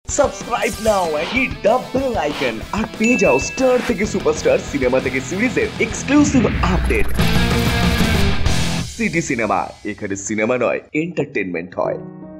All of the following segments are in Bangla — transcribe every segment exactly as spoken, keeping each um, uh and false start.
Subscribe now and hit the bell icon আর পেয়ে যাও স্টার থেকে সুপারস্টার সিনেমা থেকে সিরিজের এক্সক্লুসিভ আপডেট। সিটি সিনেমা, এখানে সিনেমা নয় এন্টারটেইনমেন্ট হয়।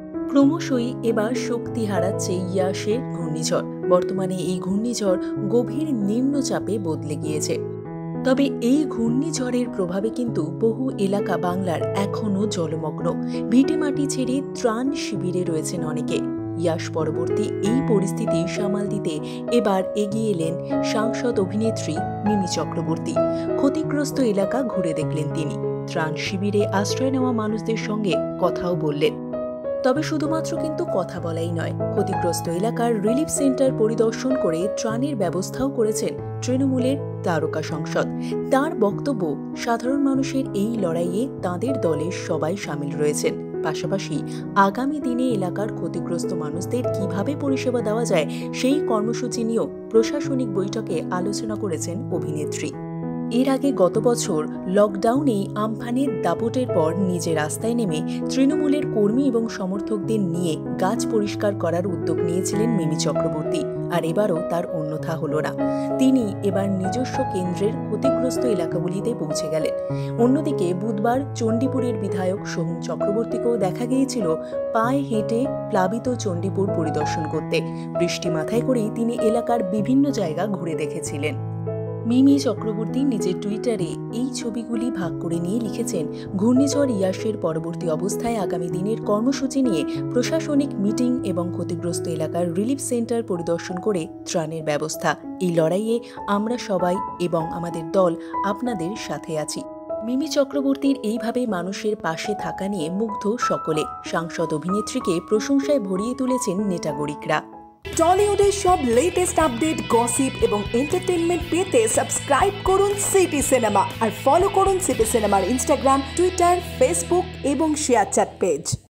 ক্রমশই এবার শক্তি হারাচ্ছে ইয়াসের ঘূর্ণিঝড়। বর্তমানে এই ঘূর্ণিঝড় গভীর নিম্নচাপে বদলে গিয়েছে। তবে এই ঘূর্ণিঝড়ের প্রভাবে কিন্তু বহু এলাকা বাংলার এখনও জলমগ্ন। ভিটেমাটি ছেড়ে ত্রাণ শিবিরে রয়েছেন অনেকে। ইয়াস পরবর্তী এই পরিস্থিতি সামাল দিতে এবার এগিয়ে এলেন সাংসদ অভিনেত্রী মিমি চক্রবর্তী। ক্ষতিগ্রস্ত এলাকা ঘুরে দেখলেন তিনি। ত্রাণ শিবিরে আশ্রয় নেওয়া মানুষদের সঙ্গে কথাও বললেন। তবে শুধুমাত্র কিন্তু কথা বলাই নয়, ক্ষতিগ্রস্ত এলাকার রিলিফ সেন্টার পরিদর্শন করে ত্রাণের ব্যবস্থাও করেছেন তৃণমূলের তারকা সংসদ। তার বক্তব্য, সাধারণ মানুষের এই লড়াইয়ে তাঁদের দলের সবাই সামিল রয়েছেন। পাশাপাশি আগামী দিনে এলাকার ক্ষতিগ্রস্ত মানুষদের কিভাবে পরিষেবা দেওয়া যায় সেই কর্মসূচি নিয়েও প্রশাসনিক বৈঠকে আলোচনা করেছেন অভিনেত্রী। এর আগে গত বছর লকডাউনেই আমফানের দাপটের পর নিজে রাস্তায় নেমে তৃণমূলের কর্মী এবং সমর্থকদের নিয়ে গাছ পরিষ্কার করার উদ্যোগ নিয়েছিলেন মিমি চক্রবর্তী। আর এবারও তার অন্যথা হল না। তিনি এবার নিজস্ব কেন্দ্রের ক্ষতিগ্রস্ত এলাকাগুলিতে পৌঁছে গেলেন। অন্যদিকে বুধবার চণ্ডীপুরের বিধায়ক সোহম চক্রবর্তীকেও দেখা গিয়েছিল পায়ে হেঁটে প্লাবিত চণ্ডীপুর পরিদর্শন করতে। বৃষ্টি মাথায় করেই তিনি এলাকার বিভিন্ন জায়গা ঘুরে দেখেছিলেন। মিমি চক্রবর্তী নিজের টুইটারে এই ছবিগুলি ভাগ করে নিয়ে লিখেছেন, ঘূর্ণিঝড় ইয়াসের পরবর্তী অবস্থায় আগামী দিনের কর্মসূচি নিয়ে প্রশাসনিক মিটিং এবং ক্ষতিগ্রস্ত এলাকার রিলিফ সেন্টার পরিদর্শন করে ত্রাণের ব্যবস্থা। এই লড়াইয়ে আমরা সবাই এবং আমাদের দল আপনাদের সাথে আছি। মিমি চক্রবর্তীর এইভাবে মানুষের পাশে থাকা নিয়ে মুগ্ধ সকলে। সাংসদ অভিনেত্রীকে প্রশংসায় ভরিয়ে তুলেছেন নেটাগরিকরা। টলিউডের সব লেটেস্ট আপডেট, গসিপ এবং এন্টারটেইনমেন্ট পেতে সাবস্ক্রাইব করুন সিটি সিনেমা আর ফলো করুন সিটি সিনেমার ইনস্টাগ্রাম, টুইটার, ফেসবুক এবং শেয়ার চ্যাট পেজ।